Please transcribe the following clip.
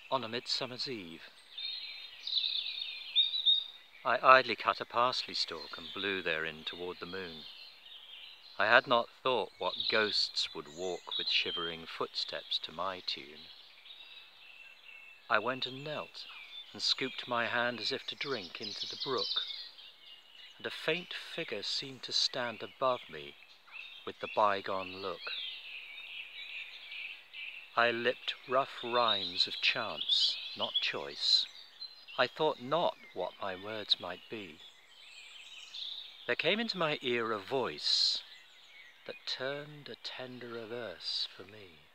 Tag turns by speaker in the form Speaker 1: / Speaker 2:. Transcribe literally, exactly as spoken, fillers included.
Speaker 1: On a midsummer's eve, I idly cut a parsley stalk and blew therein toward the moon. I had not thought what ghosts would walk with shivering footsteps to my tune. I went and knelt, and scooped my hand as if to drink into the brook, and a faint figure seemed to stand above me with the bygone look. I lipped rough rhymes of chance, not choice. I thought not what my words might be. There came into my ear a voice that turned a tenderer verse for me.